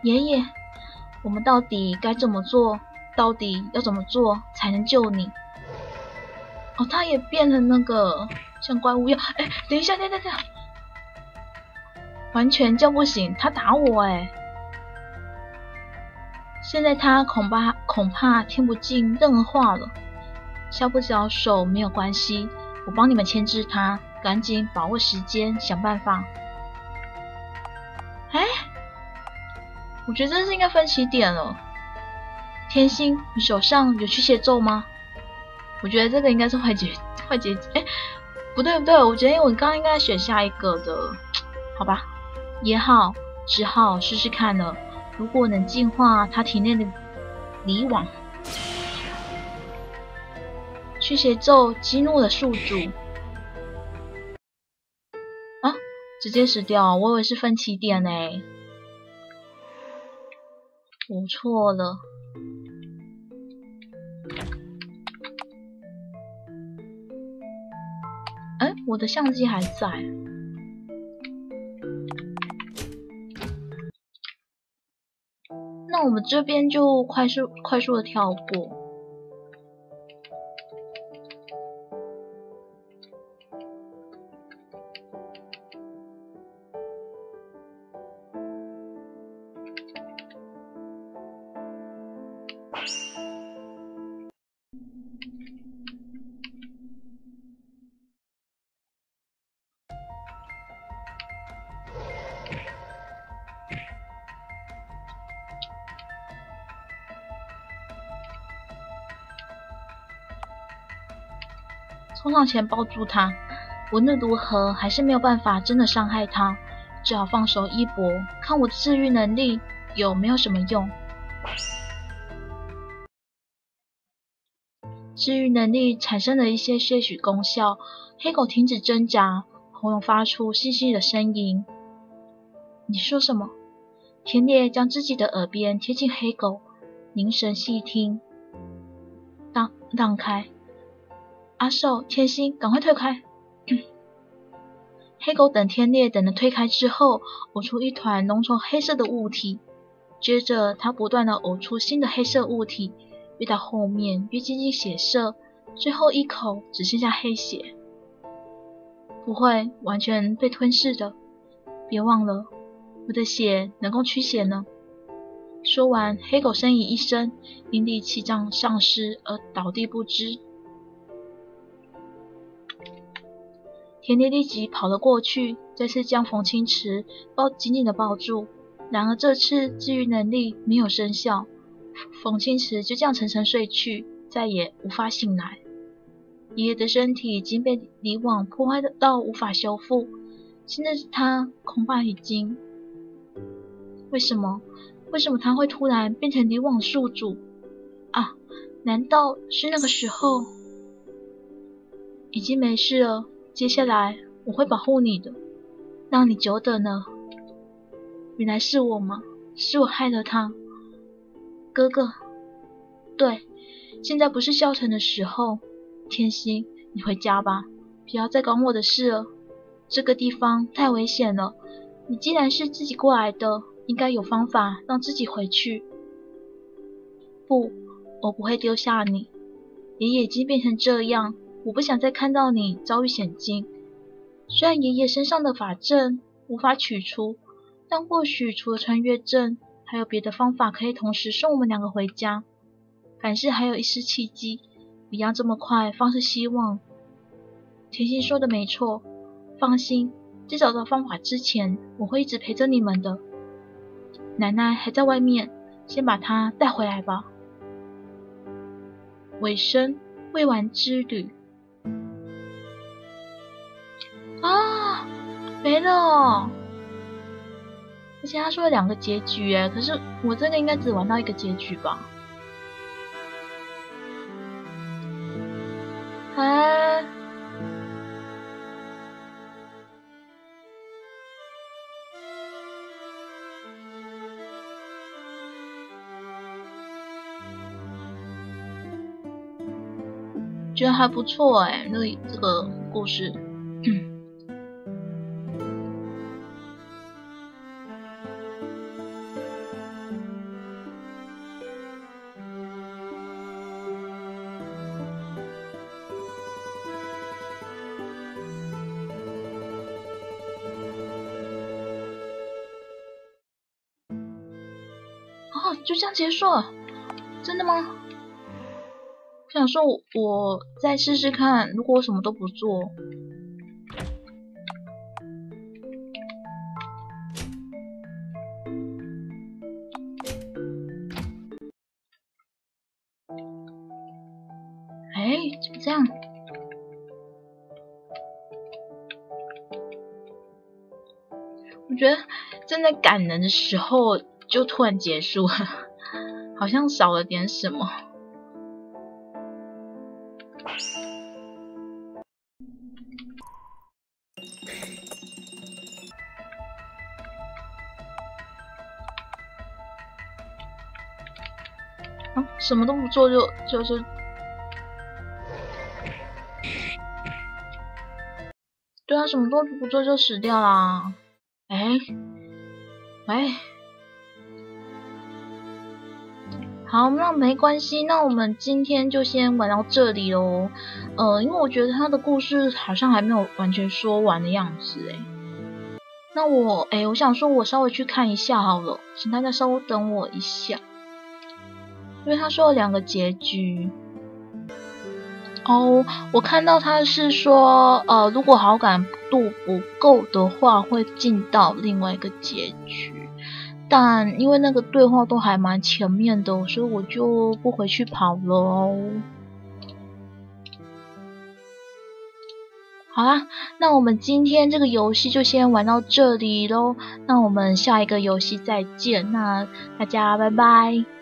爷爷，我们到底该怎么做？到底要怎么做才能救你？哦，他也变成那个像怪物一样。哎，等一下，等一下，完全叫不醒，他打我哎！现在他恐怕听不进任何话了。下不了手没有关系，我帮你们牵制他，赶紧把握时间，想办法。哎，我觉得这是应该分歧点了。天心，你手上有驱邪咒吗？我觉得这个应该是坏结。哎，不对，我觉得我刚刚应该选下一个的，好吧，也好，只好试试看了。如果能净化他体内的离网，驱邪咒激怒了宿主。啊，直接死掉，我以为是分歧点欸。我错了。哎，我的相机还在。那我们这边就快速的跳过。冲上前抱住他，无论如何还是没有办法真的伤害他，只好放手一搏，看我的治愈能力有没有什么用。治愈能力产生了一些些许功效，黑狗停止挣扎，喉咙发出细细的声音。你说什么？田烈将自己的耳边贴近黑狗，凝神细听。让开！阿寿、天心，赶快退开！黑狗等天烈等人推开之后，呕出一团浓稠黑色的物体，接着他不断的呕出新的黑色物体，越到后面越接近血色，最后一口只剩下黑血。不会完全被吞噬的，别忘了，我的血能够驱邪呢。说完，黑狗呻吟一声，因力气胀丧失而倒地不知。田烈立即跑了过去，再次将冯清池紧紧的抱住。然而这次治愈能力没有生效，冯清池就这样沉沉睡去，再也无法醒来。爷爷的身体已经被离网破坏到无法修复，现在的他恐怕已经……为什么他会突然变成离网宿主啊？难道是那个时候？已经没事了，接下来我会保护你的，让你久等了。原来是我吗？是我害了他。哥哥，对，现在不是消沉的时候。天心，你回家吧，不要再管我的事了。这个地方太危险了，你既然是自己过来的，应该有方法让自己回去。不，我不会丢下你。爷爷已经变成这样，我不想再看到你遭遇险境。虽然爷爷身上的法阵无法取出，但或许除了穿越阵，还有别的方法可以同时送我们两个回家。凡事还有一丝契机，不要这么快放弃希望。甜心说的没错，放心，在找到方法之前，我会一直陪着你们的。奶奶还在外面，先把她带回来吧。尾声，未完之旅。啊，没了哦！而且他说了2个结局耶，可是我这个应该只玩到1个结局吧？哎，觉得还不错哎，这个故事。 就这样结束了？真的吗？我想说我再试试看，如果我什么都不做。就这样。我觉得正在感人的时候就突然结束了，好像少了点什么。什么都不做就对啊，什么都不做就死掉啦。好，那没关系，那我们今天就先玩到这里咯。因为我觉得他的故事好像还没有完全说完的样子那我想说我稍微去看一下好了，请大家稍微等我一下，因为他说了2个结局。我看到他是说如果好感度不够的话会进到另外一个结局，但因为那个对话都还蛮前面的，所以我就不回去跑了哦。好啦，那我们今天这个游戏就先玩到这里咯，那我们下一个游戏再见，那大家拜拜。